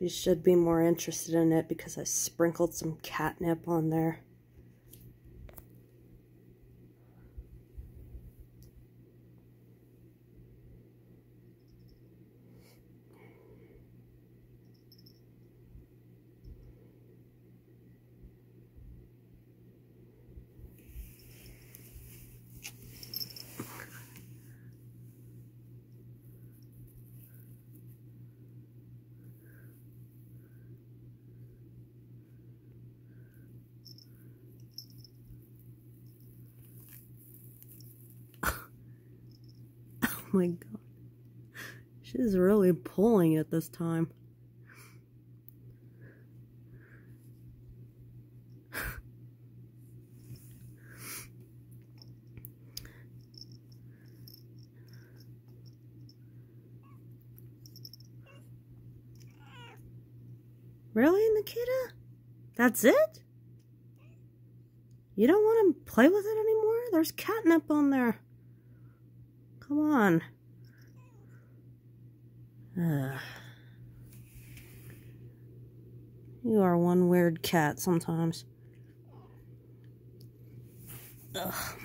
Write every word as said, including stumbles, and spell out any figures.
She should be more interested in it because I sprinkled some catnip on there. Oh my god. She's really pulling it this time. Really, Nikita? That's it? You don't want to play with it anymore? There's catnip on there. Come on. Ugh. You are one weird cat sometimes. Ugh.